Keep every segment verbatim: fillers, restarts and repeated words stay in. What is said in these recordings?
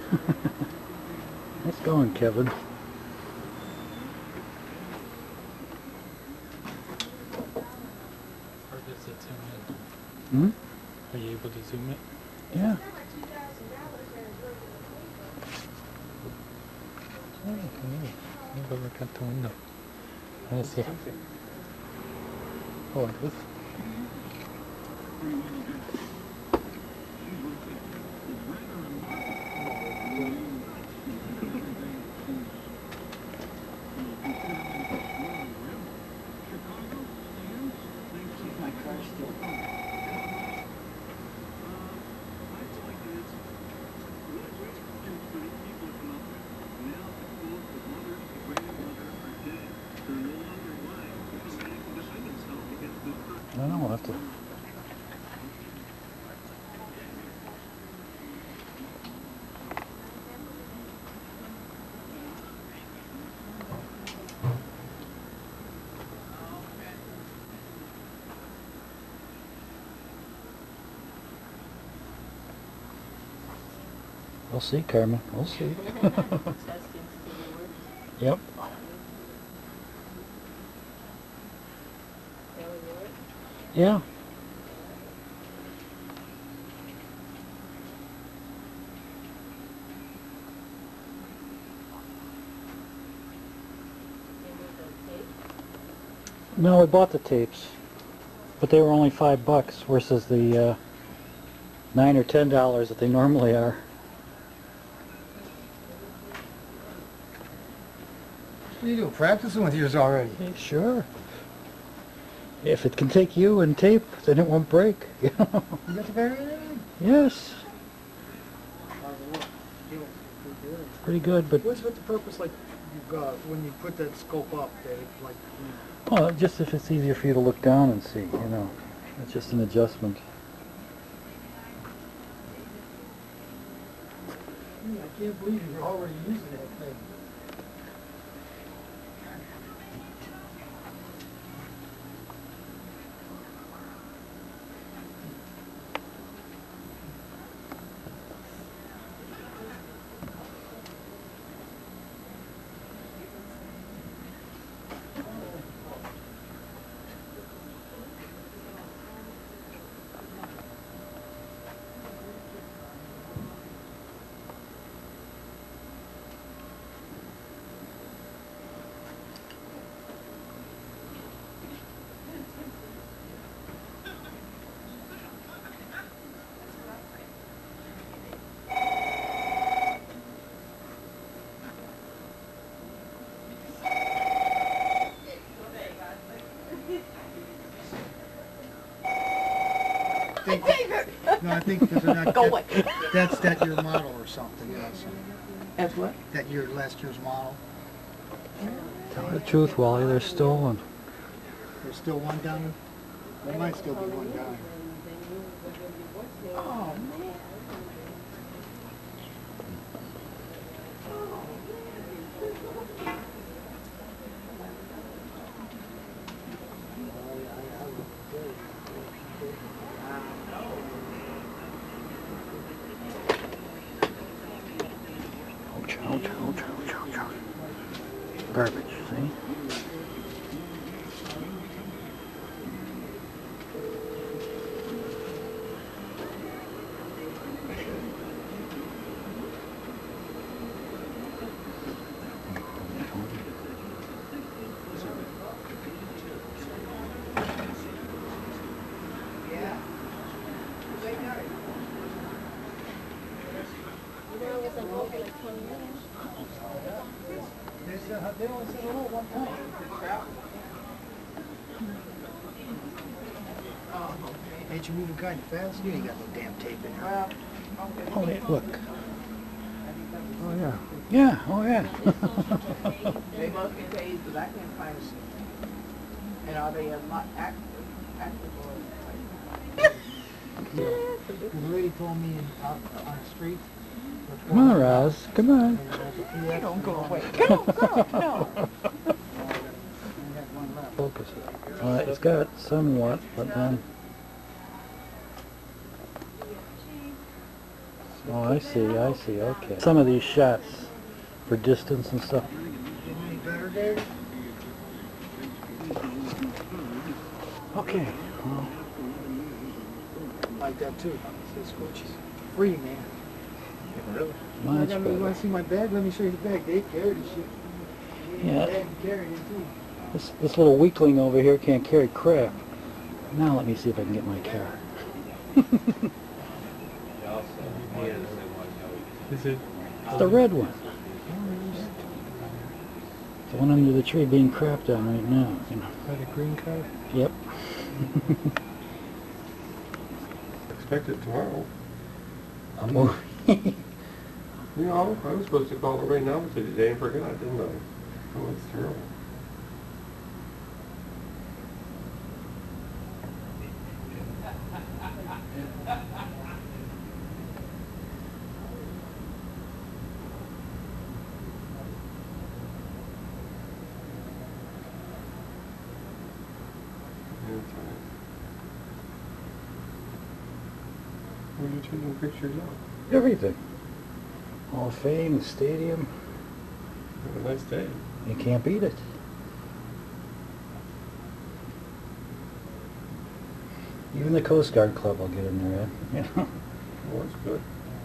Nice going, Kevin. Or does it zoom Hmm? in? Are you able to zoom it? Yeah. Oh, okay. I'll go look out the window. Let's see. Oh, it is. I don't know, we'll have to... We'll see, Carmen. We'll see. Yep. Yeah. No, we bought the tapes, but they were only five bucks versus the uh, nine or ten dollars that they normally are. What are you doing, practicing with yours already? Hey, sure. If it can take you and tape, then it won't break. You got the battery in there? Yes. Pretty good, but What's with the purpose, like, you've got, when you put that scope up, that it, like, you know, well, just if it's easier for you to look down and see, you know. It's just an adjustment. I can't believe you're already using that thing. Think, no, I think because they're not. Go that, away. That's that your model or something, you know. So As what? that your last year's model. Tell the truth, Wally, they're stolen. There's still one down there. There might still be one down there. Oh, man. Ouch, ouch, ouch, ouch, ouch, ouch. Garbage, see? They only said hello one time. Ain't you moving kind of fast? You ain't got no damn tape in here. Oh, hey, look. Oh, yeah. Yeah, oh yeah. They must be paid, but I can't find them. And are they not active? Active or? The lady told me in, out on the street. Come on, Roz. Come on. You don't go away. Come on, girl, no. Focus it. Uh, it's got somewhat, but then... Oh, I see, I see, okay. Some of these shots for distance and stuff. Any better, Dave? Okay, well, Like that too. Says Coach is free, man. Really? I much got, you want better. to see my bag? Let me show you the bag. Dave carried the shit. Yeah. Dad carried it too. This, this little weakling over here can't carry crap. Now let me see if I can get my car. Is it? It's the red one. The one under the tree being crapped on right now, you know. Got a green card? Yep. Expect it tomorrow. I'm moving. You know, I was supposed to call it right now today and forgot, didn't I? Oh, it's terrible. Yeah, it's all right. What are you taking pictures of? Everything. Hall of Fame, the stadium. Have a nice day. You can't beat it. Even the Coast Guard Club will get in there, Ed. You know? Well, that's good.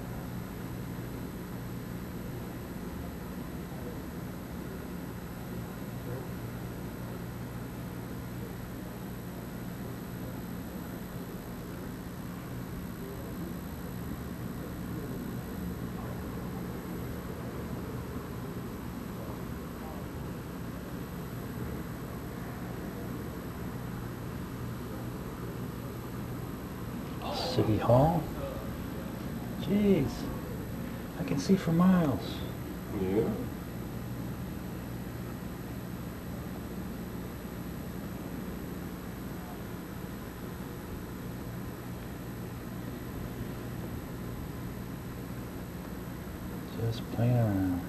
City Hall. Jeez. I can see for miles. Yeah. Just playing around.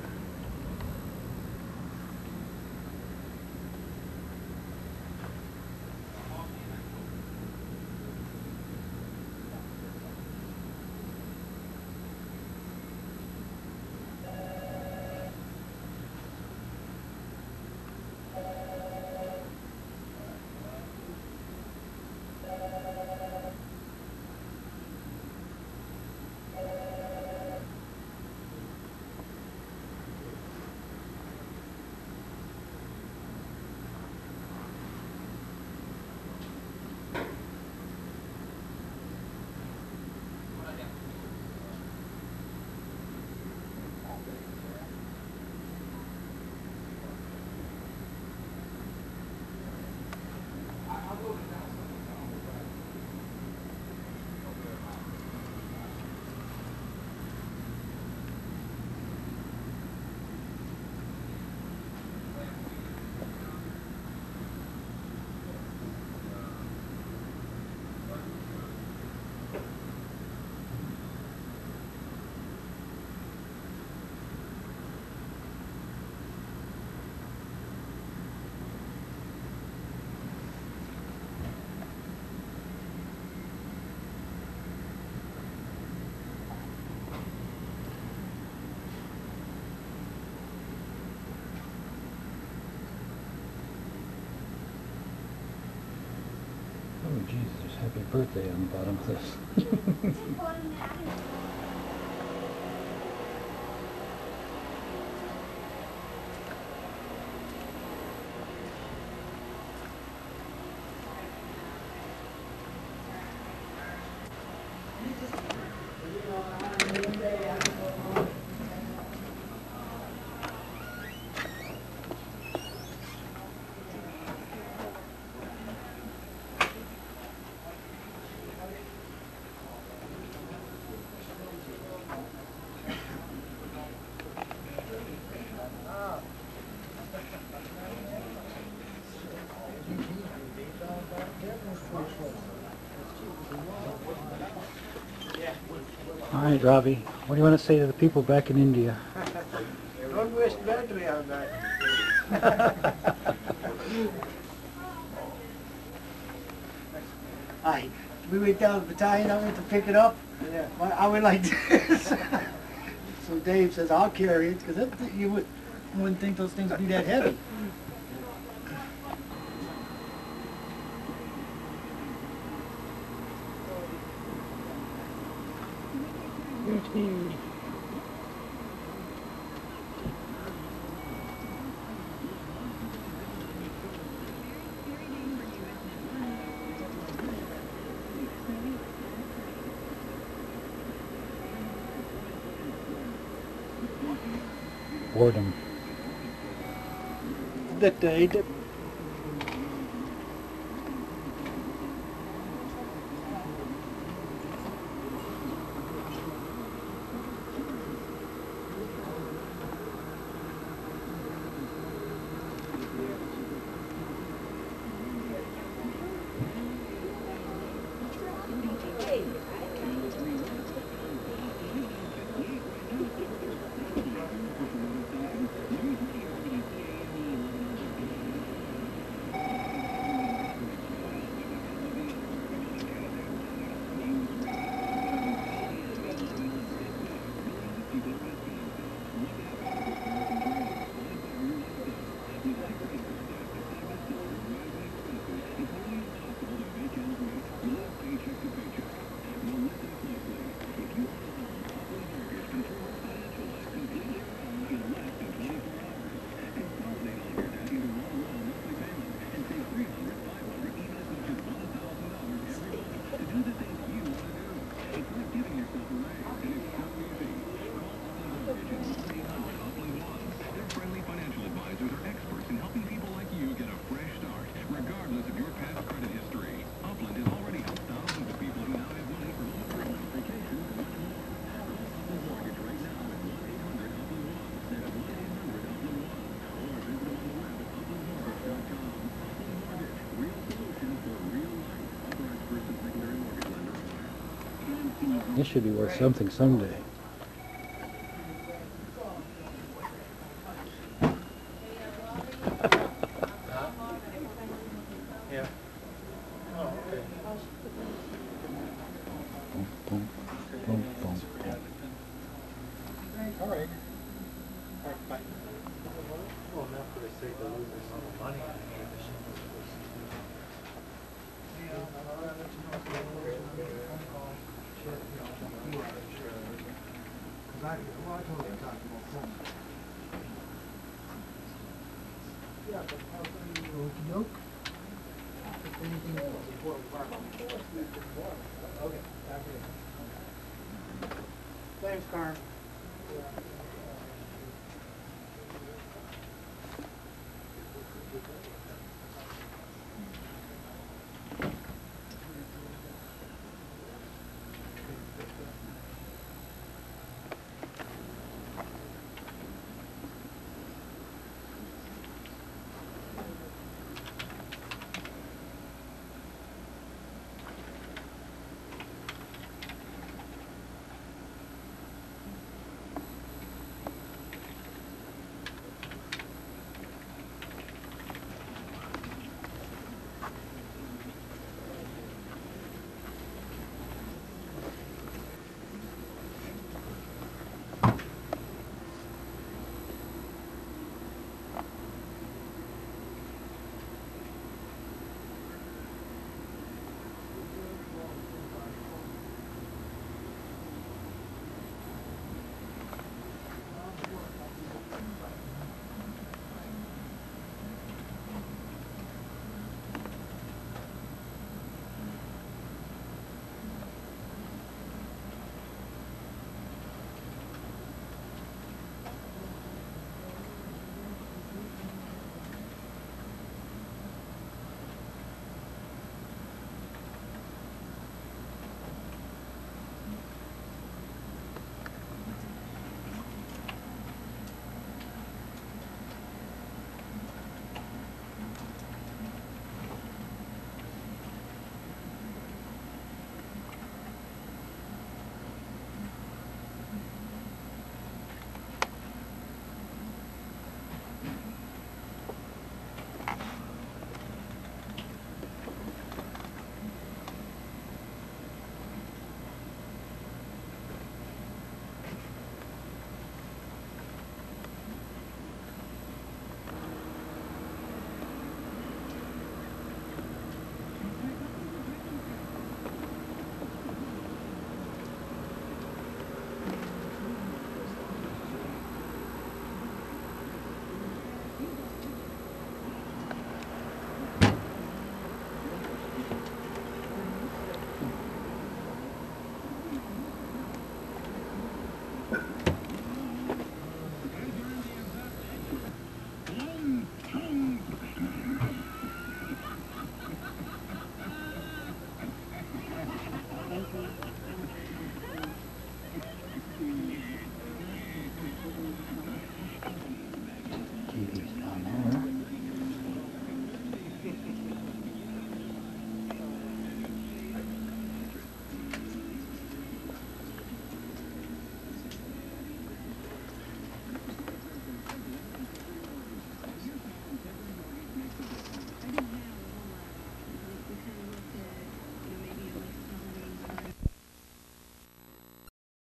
Oh, Jesus, there's happy birthday on the bottom of this. All right, Ravi, what do you want to say to the people back in India? Don't wish badly on that. Hi. we went down to the battalion, I went to pick it up. Yeah. I I went like this. So Dave says, I'll carry it, because you would, wouldn't think those things would be that heavy. Boredom. That day, that This should be worth something someday. Yeah. Oh, okay. Boom, boom, boom, boom, boom. All right. All right, bye. Well, enough for the sake of losing some money on the machine. Thanks, Carm.